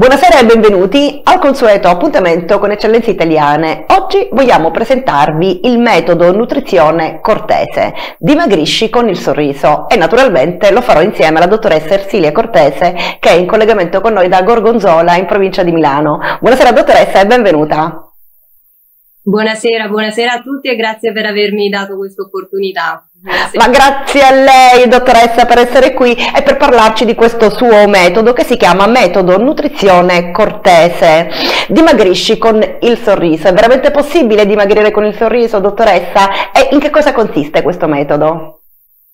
Buonasera e benvenuti al consueto appuntamento con Eccellenze Italiane. Oggi vogliamo presentarvi il metodo nutrizione cortese. Dimagrisci con il sorriso e naturalmente lo farò insieme alla dottoressa Ersilia Cortese, che è in collegamento con noi da Gorgonzola in provincia di Milano. Buonasera dottoressa e benvenuta. Buonasera a tutti e grazie per avermi dato questa opportunità. Ma grazie a lei dottoressa per essere qui e per parlarci di questo suo metodo che si chiama metodo nutrizione cortese. Dimagrisci con il sorriso. È veramente possibile dimagrire con il sorriso, dottoressa? E in che cosa consiste questo metodo?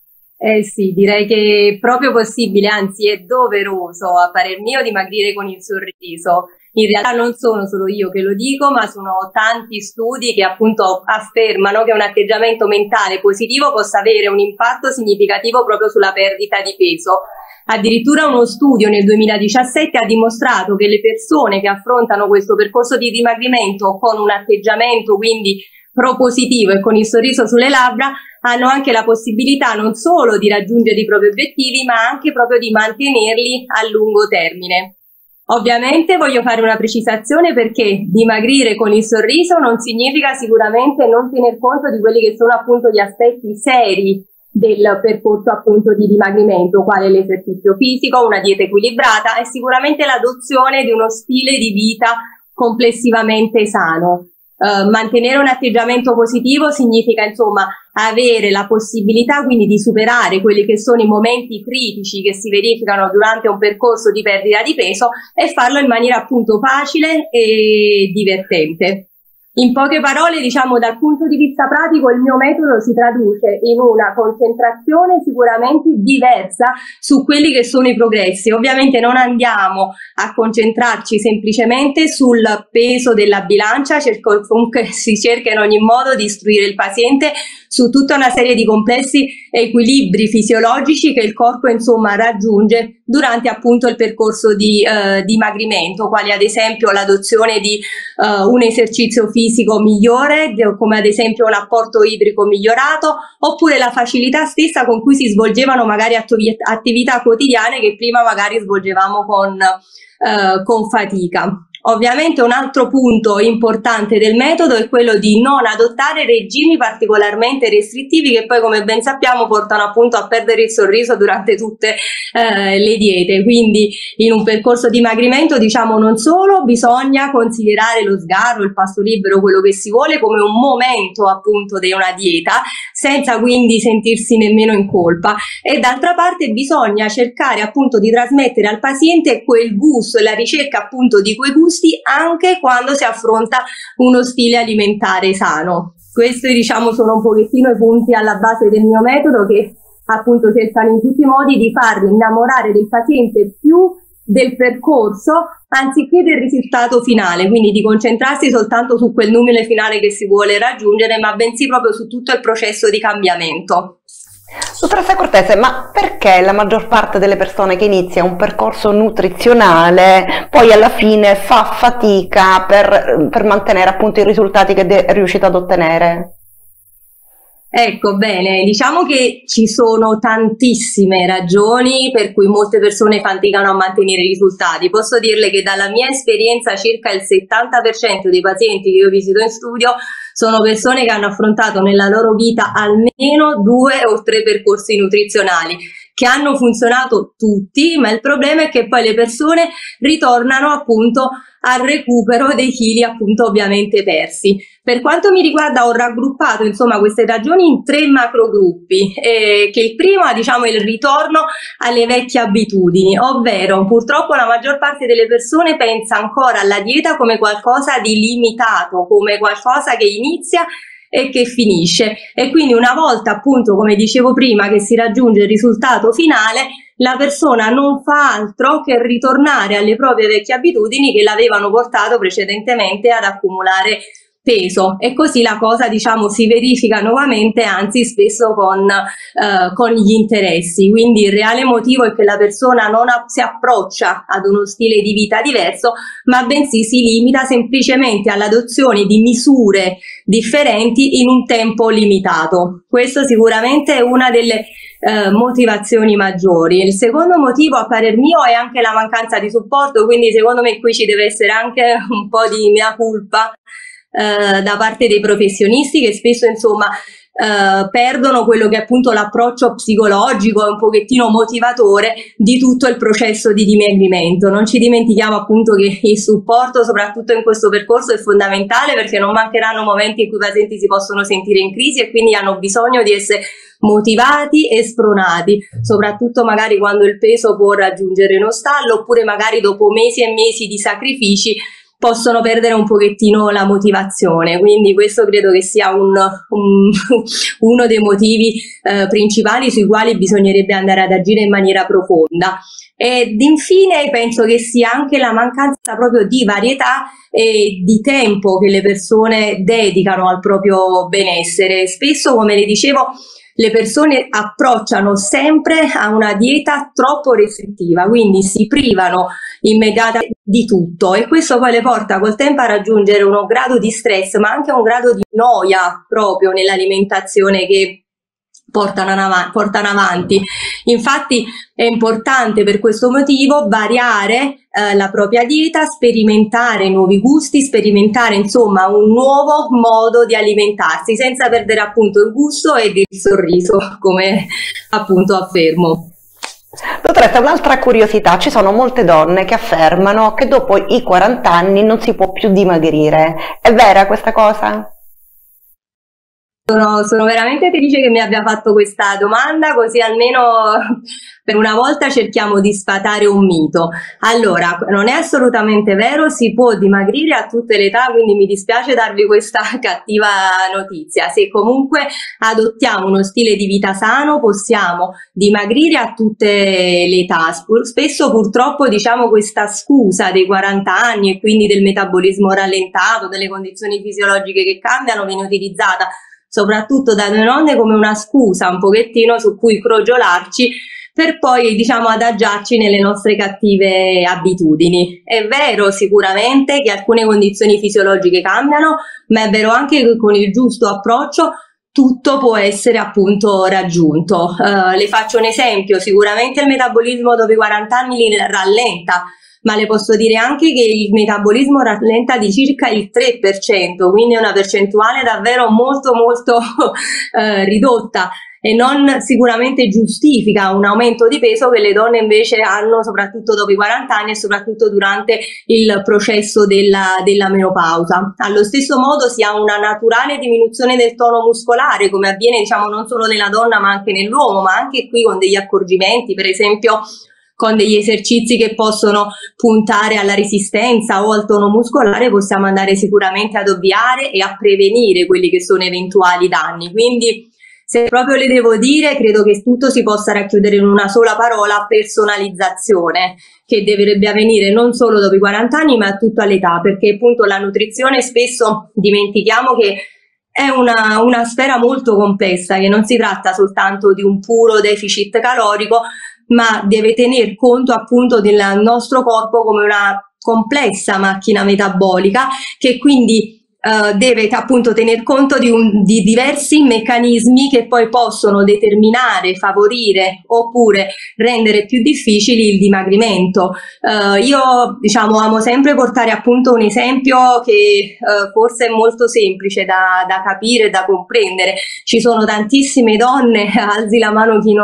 Sì, direi che è proprio possibile, anzi è doveroso a parer mio dimagrire con il sorriso. In realtà non sono solo io che lo dico, ma sono tanti studi che appunto affermano che un atteggiamento mentale positivo possa avere un impatto significativo proprio sulla perdita di peso. Addirittura uno studio nel 2017 ha dimostrato che le persone che affrontano questo percorso di dimagrimento con un atteggiamento quindi propositivo e con il sorriso sulle labbra hanno anche la possibilità non solo di raggiungere i propri obiettivi, ma anche proprio di mantenerli a lungo termine. Ovviamente voglio fare una precisazione, perché dimagrire con il sorriso non significa sicuramente non tener conto di quelli che sono appunto gli aspetti seri del percorso appunto di dimagrimento, quale l'esercizio fisico, una dieta equilibrata e sicuramente l'adozione di uno stile di vita complessivamente sano. Mantenere un atteggiamento positivo significa insomma avere la possibilità quindi di superare quelli che sono i momenti critici che si verificano durante un percorso di perdita di peso e farlo in maniera appunto facile e divertente. In poche parole, diciamo, dal punto di vista pratico, il mio metodo si traduce in una concentrazione sicuramente diversa su quelli che sono i progressi. Ovviamente non andiamo a concentrarci semplicemente sul peso della bilancia, comunque si cerca in ogni modo di istruire il paziente su tutta una serie di complessi equilibri fisiologici che il corpo insomma raggiunge durante appunto il percorso di dimagrimento, quali ad esempio l'adozione di un esercizio fisico migliore, come ad esempio un apporto idrico migliorato, oppure la facilità stessa con cui si svolgevano magari attività quotidiane che prima magari svolgevamo con fatica. Ovviamente un altro punto importante del metodo è quello di non adottare regimi particolarmente restrittivi che poi, come ben sappiamo, portano appunto a perdere il sorriso durante tutte le diete. Quindi in un percorso di dimagrimento, diciamo, non solo bisogna considerare lo sgarro, il pasto libero, quello che si vuole, come un momento appunto di una dieta, senza quindi sentirsi nemmeno in colpa, e d'altra parte bisogna cercare appunto di trasmettere al paziente quel gusto e la ricerca appunto di quei gusti anche quando si affronta uno stile alimentare sano. Questi, diciamo, sono un pochettino i punti alla base del mio metodo, che appunto cercano in tutti i modi di far innamorare del paziente più del percorso anziché del risultato finale, quindi di concentrarsi soltanto su quel numero finale che si vuole raggiungere, ma bensì proprio su tutto il processo di cambiamento. Dottoressa Cortese, ma perché la maggior parte delle persone che inizia un percorso nutrizionale poi alla fine fa fatica per mantenere appunto i risultati che è riuscita ad ottenere? Ecco, bene, diciamo che ci sono tantissime ragioni per cui molte persone faticano a mantenere i risultati. Posso dirle che dalla mia esperienza circa il 70% dei pazienti che io visito in studio sono persone che hanno affrontato nella loro vita almeno 2 o 3 percorsi nutrizionali, che hanno funzionato tutti, ma il problema è che poi le persone ritornano appunto al recupero dei chili appunto ovviamente persi. Per quanto mi riguarda, ho raggruppato insomma queste ragioni in 3 macrogruppi, che il primo è, diciamo, il ritorno alle vecchie abitudini, ovvero purtroppo la maggior parte delle persone pensa ancora alla dieta come qualcosa di limitato, come qualcosa che inizia e che finisce, e quindi una volta appunto, come dicevo prima, che si raggiunge il risultato finale, la persona non fa altro che ritornare alle proprie vecchie abitudini che l'avevano portato precedentemente ad accumulare peso, e così la cosa, diciamo, si verifica nuovamente, anzi spesso con gli interessi. Quindi il reale motivo è che la persona non si approccia ad uno stile di vita diverso, ma bensì si limita semplicemente all'adozione di misure differenti in un tempo limitato. Questo sicuramente è una delle motivazioni maggiori. Il secondo motivo, a parer mio, è anche la mancanza di supporto, quindi secondo me qui ci deve essere anche un po' di mea culpa da parte dei professionisti, che spesso insomma perdono quello che è appunto l'approccio psicologico e un pochettino motivatore di tutto il processo di dimagrimento. Non ci dimentichiamo appunto che il supporto, soprattutto in questo percorso, è fondamentale, perché non mancheranno momenti in cui i pazienti si possono sentire in crisi e quindi hanno bisogno di essere motivati e spronati, soprattutto magari quando il peso può raggiungere uno stallo, oppure magari dopo mesi e mesi di sacrifici possono perdere un pochettino la motivazione. Quindi questo credo che sia uno dei motivi principali sui quali bisognerebbe andare ad agire in maniera profonda. Ed infine penso che sia anche la mancanza proprio di varietà e di tempo che le persone dedicano al proprio benessere. Spesso, come le dicevo, le persone approcciano sempre a una dieta troppo restrittiva, quindi si privano immediatamente di tutto, e questo poi le porta col tempo a raggiungere uno grado di stress, ma anche un grado di noia proprio nell'alimentazione che portano avanti. Infatti è importante per questo motivo variare la propria dieta, sperimentare nuovi gusti, sperimentare insomma un nuovo modo di alimentarsi senza perdere appunto il gusto ed il sorriso, come appunto affermo. Dottoressa, un'altra curiosità: ci sono molte donne che affermano che dopo i 40 anni non si può più dimagrire. È vera questa cosa? Sono veramente felice che mi abbia fatto questa domanda, così almeno per una volta cerchiamo di sfatare un mito. Allora, non è assolutamente vero, si può dimagrire a tutte le età, quindi mi dispiace darvi questa cattiva notizia. Se comunque adottiamo uno stile di vita sano, possiamo dimagrire a tutte le età. Spesso purtroppo diciamo questa scusa dei 40 anni e quindi del metabolismo rallentato, delle condizioni fisiologiche che cambiano, viene utilizzata soprattutto da noi donne come una scusa un pochettino su cui crogiolarci per poi diciamo adagiarci nelle nostre cattive abitudini. È vero sicuramente che alcune condizioni fisiologiche cambiano, ma è vero anche che con il giusto approccio tutto può essere appunto raggiunto. Le faccio un esempio: sicuramente il metabolismo dopo i 40 anni rallenta, ma le posso dire anche che il metabolismo rallenta di circa il 3%, quindi è una percentuale davvero molto ridotta, e non sicuramente giustifica un aumento di peso che le donne invece hanno soprattutto dopo i 40 anni e soprattutto durante il processo della menopausa. Allo stesso modo si ha una naturale diminuzione del tono muscolare, come avviene diciamo non solo nella donna ma anche nell'uomo, ma anche qui con degli accorgimenti, per esempio con degli esercizi che possono puntare alla resistenza o al tono muscolare, possiamo andare sicuramente ad ovviare e a prevenire quelli che sono eventuali danni. Quindi, se proprio le devo dire, credo che tutto si possa racchiudere in una sola parola: personalizzazione, che dovrebbe avvenire non solo dopo i 40 anni ma a tutta l'età, perché appunto la nutrizione spesso dimentichiamo che è una sfera molto complessa, che non si tratta soltanto di un puro deficit calorico, ma deve tener conto appunto del nostro corpo come una complessa macchina metabolica, che quindi deve appunto tener conto di diversi meccanismi che poi possono determinare, favorire oppure rendere più difficili il dimagrimento. Io diciamo amo sempre portare appunto un esempio che forse è molto semplice da capire, da comprendere. Ci sono tantissime donne, alzi la mano chi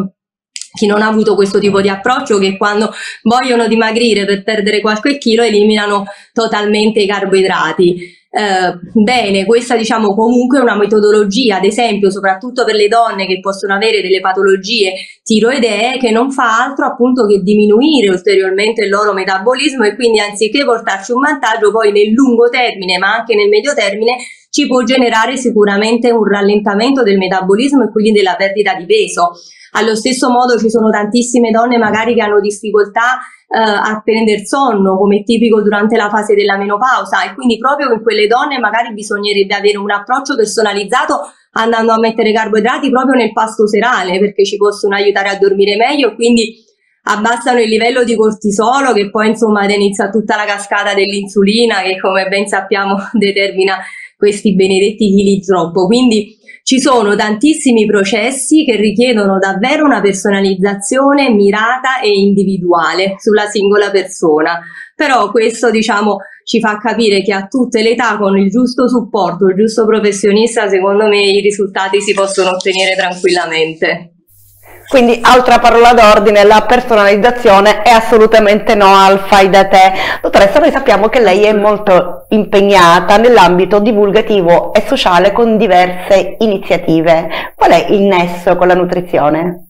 non ha avuto questo tipo di approccio, che quando vogliono dimagrire per perdere qualche chilo eliminano totalmente i carboidrati. Bene, questa diciamo comunque è una metodologia, ad esempio soprattutto per le donne che possono avere delle patologie tiroidee, che non fa altro appunto che diminuire ulteriormente il loro metabolismo, e quindi anziché portarci un vantaggio, poi nel lungo termine ma anche nel medio termine ci può generare sicuramente un rallentamento del metabolismo e quindi della perdita di peso. Allo stesso modo ci sono tantissime donne magari che hanno difficoltà a prendere sonno, come è tipico durante la fase della menopausa, e quindi proprio in quelle donne magari bisognerebbe avere un approccio personalizzato, andando a mettere carboidrati proprio nel pasto serale, perché ci possono aiutare a dormire meglio, quindi abbassano il livello di cortisolo, che poi insomma inizia tutta la cascata dell'insulina, che come ben sappiamo determina questi benedetti chili troppo. Quindi Ci sono tantissimi processi che richiedono davvero una personalizzazione mirata e individuale sulla singola persona, però questo, diciamo, ci fa capire che a tutte le età, con il giusto supporto, il giusto professionista, secondo me i risultati si possono ottenere tranquillamente. Quindi, altra parola d'ordine, la personalizzazione è assolutamente no al fai da te. Dottoressa, noi sappiamo che lei è molto impegnata nell'ambito divulgativo e sociale con diverse iniziative. Qual è il nesso con la nutrizione?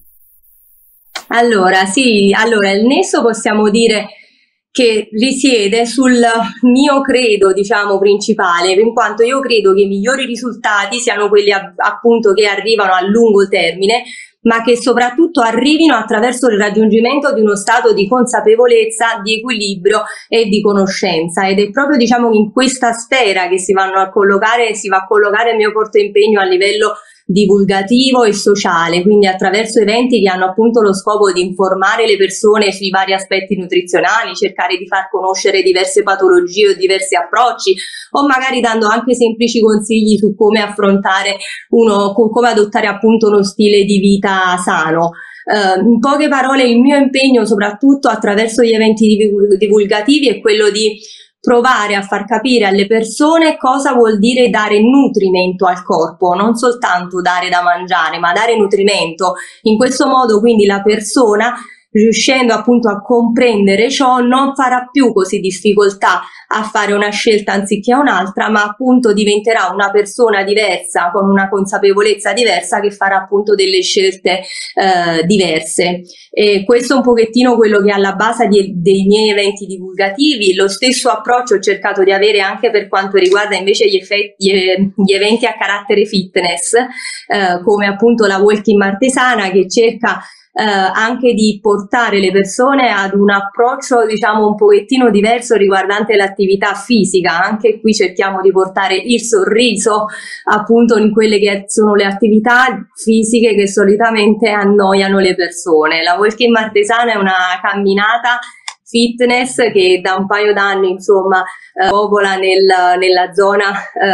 Allora, sì, il nesso possiamo dire che risiede sul mio credo, diciamo, principale, in quanto io credo che i migliori risultati siano quelli appunto che arrivano a lungo termine, ma che soprattutto arrivino attraverso il raggiungimento di uno stato di consapevolezza, di equilibrio e di conoscenza, ed è proprio, diciamo, in questa sfera che si va a collocare il mio forte impegno a livello divulgativo e sociale, quindi attraverso eventi che hanno appunto lo scopo di informare le persone sui vari aspetti nutrizionali, cercare di far conoscere diverse patologie o diversi approcci, o magari dando anche semplici consigli su come affrontare come adottare appunto uno stile di vita sano. In poche parole, il mio impegno, soprattutto attraverso gli eventi divulgativi, è quello di provare a far capire alle persone cosa vuol dire dare nutrimento al corpo, non soltanto dare da mangiare, ma dare nutrimento. In questo modo, quindi, la persona, riuscendo appunto a comprendere ciò, non farà più così difficoltà a fare una scelta anziché un'altra, ma appunto diventerà una persona diversa, con una consapevolezza diversa, che farà appunto delle scelte diverse. E questo è un pochettino quello che è alla base dei miei eventi divulgativi. Lo stesso approccio ho cercato di avere anche per quanto riguarda invece gli eventi a carattere fitness, come appunto la Walking Martesana, che cerca anche di portare le persone ad un approccio, diciamo, un pochettino diverso riguardante l'attività fisica. Anche qui cerchiamo di portare il sorriso appunto in quelle che sono le attività fisiche che solitamente annoiano le persone. La Walking Martesana è una camminata fitness che da un paio d'anni, insomma, popola nella zona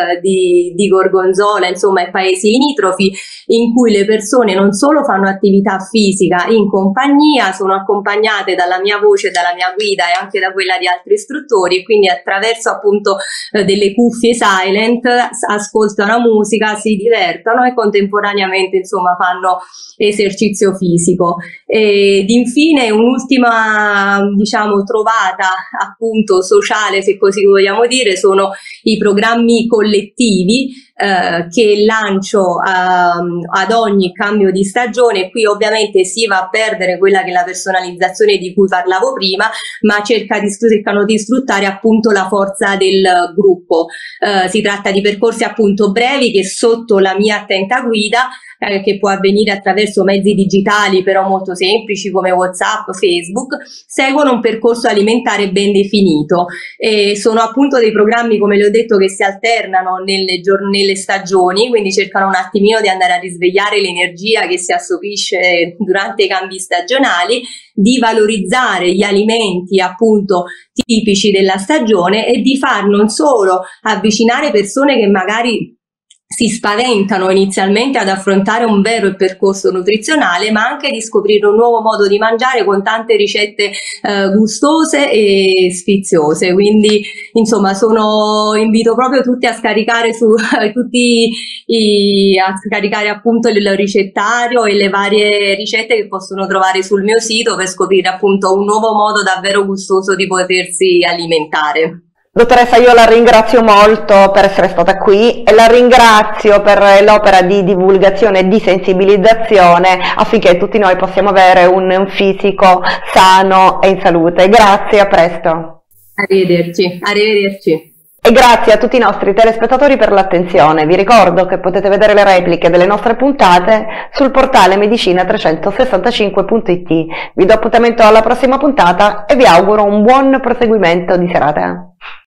di Gorgonzola, insomma, e paesi limitrofi, in cui le persone non solo fanno attività fisica in compagnia, sono accompagnate dalla mia voce, dalla mia guida e anche da quella di altri istruttori, e quindi attraverso appunto delle cuffie silent ascoltano musica, si divertono e contemporaneamente, insomma, fanno esercizio fisico. Ed infine un'ultima, diciamo, trovata appunto sociale, se così vogliamo dire, sono i programmi collettivi che lancio ad ogni cambio di stagione. Qui ovviamente si va a perdere quella che è la personalizzazione di cui parlavo prima, ma cercano di sfruttare appunto la forza del gruppo. Si tratta di percorsi appunto brevi che, sotto la mia attenta guida, che può avvenire attraverso mezzi digitali però molto semplici come WhatsApp, Facebook, seguono un percorso alimentare ben definito, e sono appunto dei programmi, come le ho detto, che si alternano nelle stagioni, quindi cercano un attimino di andare a risvegliare l'energia che si assopisce durante i cambi stagionali, di valorizzare gli alimenti appunto tipici della stagione e di far non solo avvicinare persone che magari si spaventano inizialmente ad affrontare un vero percorso nutrizionale, ma anche di scoprire un nuovo modo di mangiare con tante ricette gustose e sfiziose. Quindi, insomma, invito proprio tutti a scaricare a scaricare appunto il ricettario e le varie ricette che possono trovare sul mio sito, per scoprire appunto un nuovo modo davvero gustoso di potersi alimentare. Dottoressa, io la ringrazio molto per essere stata qui e la ringrazio per l'opera di divulgazione e di sensibilizzazione affinché tutti noi possiamo avere un fisico sano e in salute. Grazie, a presto. Arrivederci, arrivederci. E grazie a tutti i nostri telespettatori per l'attenzione. Vi ricordo che potete vedere le repliche delle nostre puntate sul portale medicina365.it. Vi do appuntamento alla prossima puntata e vi auguro un buon proseguimento di serata.